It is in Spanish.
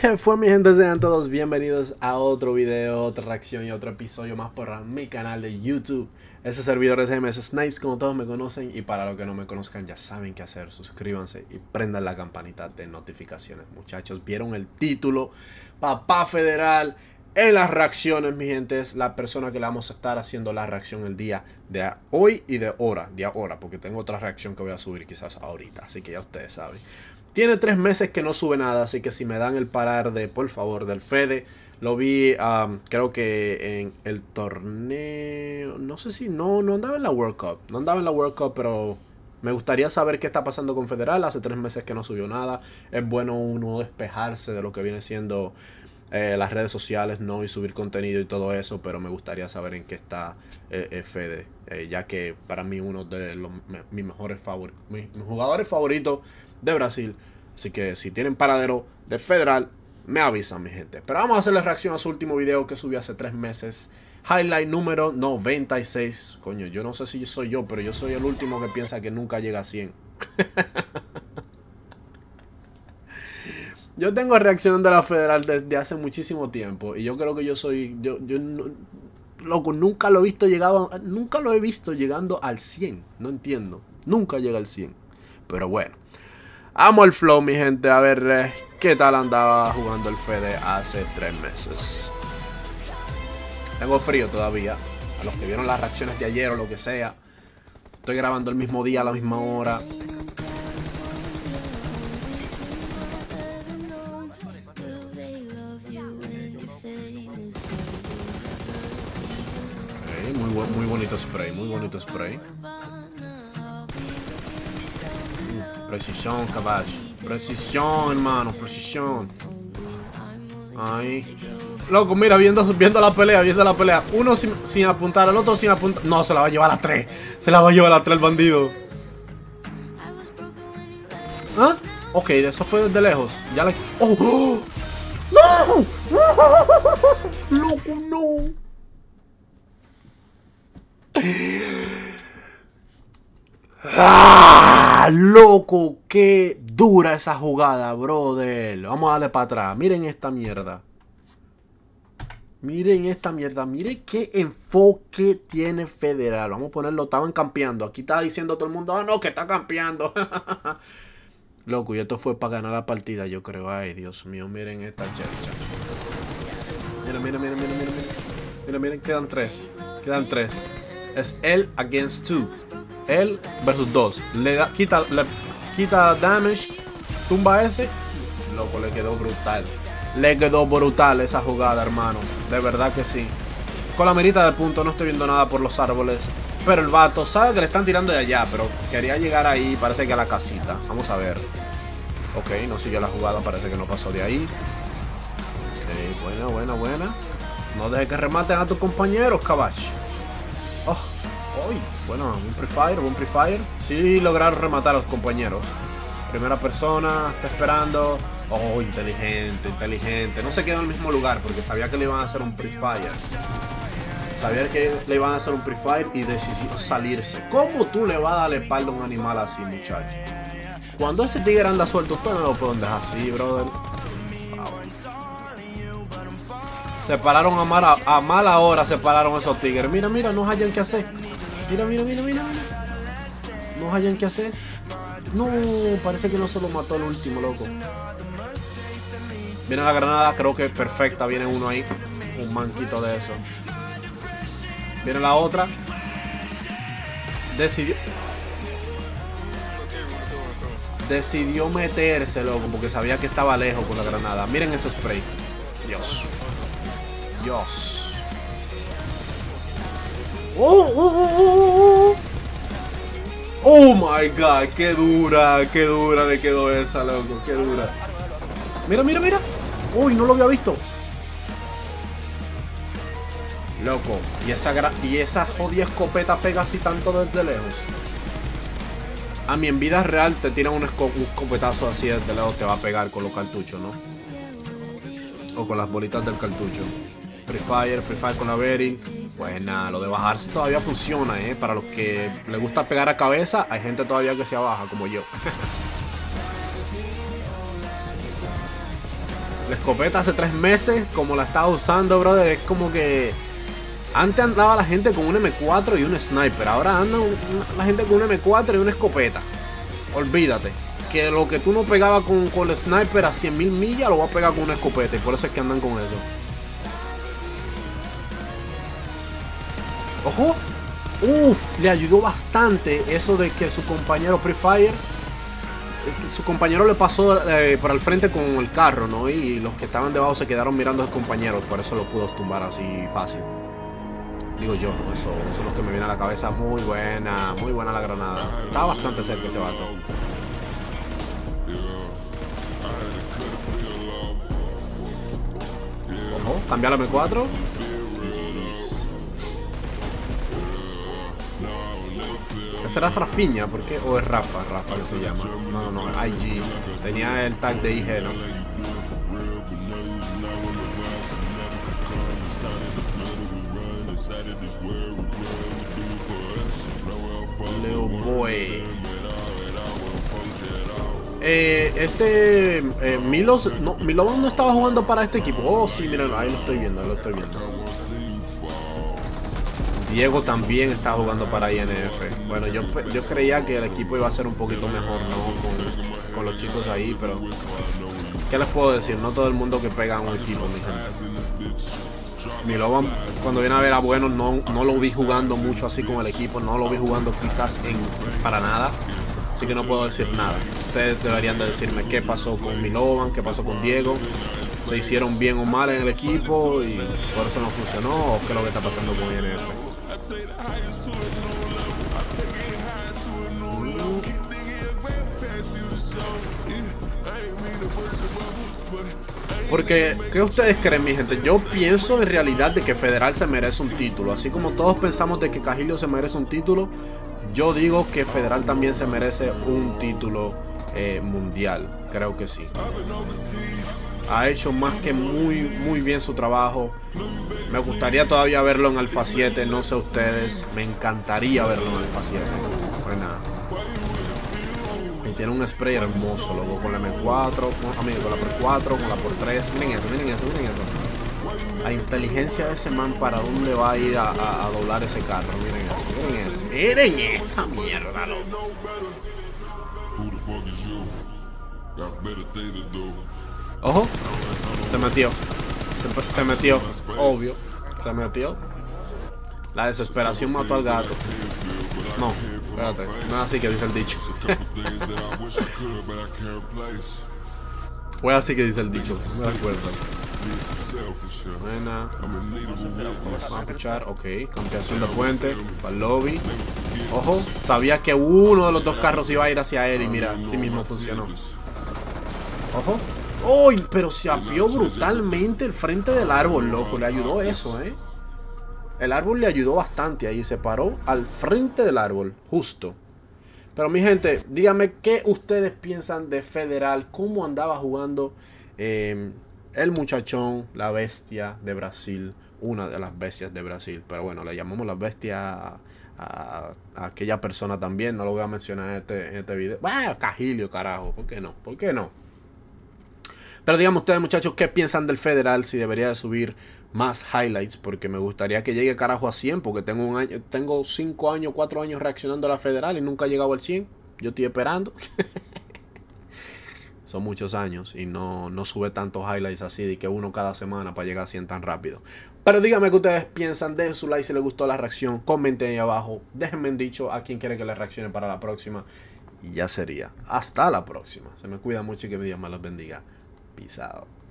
¿Qué fue, mi gente? Sean todos bienvenidos a otro video, otra reacción y otro episodio más por mi canal de YouTube. Este servidor es MS Snipes, como todos me conocen, y para los que no me conozcan ya saben qué hacer. Suscríbanse y prendan la campanita de notificaciones, muchachos. ¿Vieron el título? Papá Federal en las reacciones, mi gente. Es la persona que le vamos a estar haciendo la reacción el día de hoy y de ahora, porque tengo otra reacción que voy a subir quizás ahorita, así que ya ustedes saben. Tiene 3 meses que no sube nada, así que si me dan el parar de, por favor, del Fede. Lo vi, creo que en el torneo, no sé si no andaba en la World Cup. No andaba en la World Cup, pero me gustaría saber qué está pasando con Federal. Hace 3 meses que no subió nada. Es bueno uno despejarse de lo que viene siendo las redes sociales, ¿no? Y subir contenido y todo eso, pero me gustaría saber en qué está Fede, ya que para mí uno de mis jugadores favoritos de Brasil. Así que si tienen paradero de Federal, me avisan, mi gente. Pero vamos a hacerle reacción a su último video que subió hace 3 meses. Highlight número 96. Coño, yo no sé si soy yo, pero yo soy el último que piensa que nunca llega a 100. Yo tengo reaccionando a la Federal desde hace muchísimo tiempo. Y yo creo que yo soy... Loco, nunca lo he visto llegando al 100. No entiendo. Nunca llega al 100. Pero bueno. Amo el flow, mi gente. A ver qué tal andaba jugando el Fede hace 3 meses. Tengo frío todavía. A los que vieron las reacciones de ayer o lo que sea. Estoy grabando el mismo día, a la misma hora. Okay, muy bonito spray, muy bonito spray. Precisión, caballo. Precisión, hermano. Precisión. Ahí. Loco, mira, viendo la pelea. Uno sin apuntar, el otro sin apuntar. No, se la va a llevar a 3. Se la va a llevar a 3 el bandido. ¿Ah? Ok, eso fue desde lejos. Ya le... ¡Oh! ¡Oh! ¡No! ¡Loco, no! ¡Ah! Loco, qué dura esa jugada, brother. Vamos a darle para atrás. Miren esta mierda. Miren esta mierda. Miren qué enfoque tiene Federal. Vamos a ponerlo. Estaban campeando. Aquí está diciendo todo el mundo: ah, no, que está campeando. Loco, y esto fue para ganar la partida, yo creo. Ay, Dios mío, miren esta chercha. Miren, quedan 3. Quedan 3. Es él against 2. Él versus 2. Quita damage. Tumba ese. Loco, le quedó brutal. Le quedó brutal esa jugada, hermano. De verdad que sí. Con la mirita de punto no estoy viendo nada por los árboles. Pero el vato sabe que le están tirando de allá. Pero quería llegar ahí, parece que a la casita. Vamos a ver. Ok, no siguió la jugada, parece que no pasó de ahí. Buena. No dejes que rematen a tus compañeros, caballo. Oh, uy, bueno, buen pre-fire. Sí lograron rematar a los compañeros. Primera persona, está esperando. Oh, inteligente. No se quedó en el mismo lugar porque sabía que le iban a hacer un pre-fire. Sabía que le iban a hacer un pre-fire y decidió salirse. ¿Cómo tú le vas a dar la espalda a un animal así, muchacho? Cuando ese tigre anda suelto, ustedes no lo pueden dejar así, brother. Se pararon a mala hora, se pararon esos tigres. Mira, no hayan qué hacer. Mira. No hayan qué hacer. No, parece que no se lo mató el último, loco. Viene la granada, creo que es perfecta. Viene uno ahí. Un manquito de eso. Viene la otra. Decidió meterse, loco, porque sabía que estaba lejos con la granada. Miren ese spray. Dios. Oh my god, qué dura le quedó esa, loco, qué dura. Mira. Uy, no lo había visto. Loco, y esa jodida escopeta pega así tanto desde lejos. A mí en vida real te tiran un escopetazo así desde lejos, te va a pegar con los cartuchos, ¿no? O con las bolitas del cartucho. Free Fire con la Berry. Pues nada, lo de bajarse todavía funciona, para los que les gusta pegar a cabeza, hay gente todavía que se abaja, como yo. La escopeta hace 3 meses, como la estaba usando, brother, es como que... Antes andaba la gente con un M4 y un sniper. Ahora anda la gente con un M4 y una escopeta. Olvídate. Que lo que tú no pegabas con el sniper a 100.000 millas, lo vas a pegar con una escopeta. Y por eso es que andan con eso. ¡Ojo! Uf, le ayudó bastante eso de que su compañero Free Fire... Su compañero le pasó por al frente con el carro, ¿no? Y los que estaban debajo se quedaron mirando a sus compañeros. Por eso lo pudo tumbar así fácil. Digo yo, ¿no? Eso es lo que me viene a la cabeza. Muy buena la granada. Estaba bastante cerca ese vato. Ojo, cambia la M4. ¿Esa era Rafiña? ¿Por qué? ¿O es Rafa? Rafa que se llama. No, IG. Tenía el tag de IG, ¿no? Little boy. Milos, no, Milovan no estaba jugando para este equipo. Oh, sí, miren, ahí lo estoy viendo, Diego también está jugando para INF. Bueno, yo creía que el equipo iba a ser un poquito mejor, ¿no? Con los chicos ahí, pero... ¿Qué les puedo decir? No todo el mundo que pega a un equipo, mi gente. Milovan, cuando viene a ver a Bueno, no lo vi jugando mucho así con el equipo. No lo vi jugando quizás para nada. Así que no puedo decir nada. Ustedes deberían de decirme qué pasó con Milovan, qué pasó con Diego. ¿Se hicieron bien o mal en el equipo y por eso no funcionó? ¿O qué es lo que está pasando con INF? Porque, ¿qué ustedes creen, mi gente? Yo pienso en realidad de que Federal se merece un título. Así como todos pensamos de que Cajilio se merece un título, yo digo que Federal también se merece un título mundial. Creo que sí. Ha hecho más que muy bien su trabajo. Me gustaría todavía verlo en Alpha 7. No sé ustedes. Me encantaría verlo en Alpha 7. Pues nada. Y tiene un spray hermoso, loco. Con la M4, con la por 4, con la por 3. Miren eso. La inteligencia de ese man, para dónde va a ir a doblar ese carro. Miren eso. Miren esa mierda, loco. Ojo, se metió, obvio, se metió. La desesperación mató al gato. No, espérate, no es así que dice el dicho. Fue así que dice el dicho, no me acuerdo. Buena. Vamos a pichar, ok, campeación de puente, para el lobby. Ojo, sabía que uno de los dos carros iba a ir hacia él y mira, sí mismo funcionó. Ojo. ¡Uy! Pero se apió brutalmente el frente del árbol, loco. Le ayudó eso, ¿eh? El árbol le ayudó bastante ahí. Se paró al frente del árbol, justo. Pero mi gente, díganme qué ustedes piensan de Federal. ¿Cómo andaba jugando el muchachón, la bestia de Brasil? Una de las bestias de Brasil. Pero bueno, le llamamos la bestia a aquella persona también. No lo voy a mencionar en este video. ¡Bah! Cajilio, carajo. ¿Por qué no? ¿Por qué no? Pero díganme ustedes, muchachos, ¿qué piensan del Federal? Si debería de subir más highlights, porque me gustaría que llegue carajo a 100, porque tengo 5 años, 4 años reaccionando a la Federal y nunca he llegado al 100. Yo estoy esperando. Son muchos años y no sube tantos highlights así de que uno cada semana para llegar a 100 tan rápido. Pero díganme qué ustedes piensan, dejen su like si les gustó la reacción, comenten ahí abajo, déjenme en dicho a quien quiere que les reaccione para la próxima. Y ya sería. Hasta la próxima. Se me cuida mucho y que mi Dios me los bendiga. Peace out.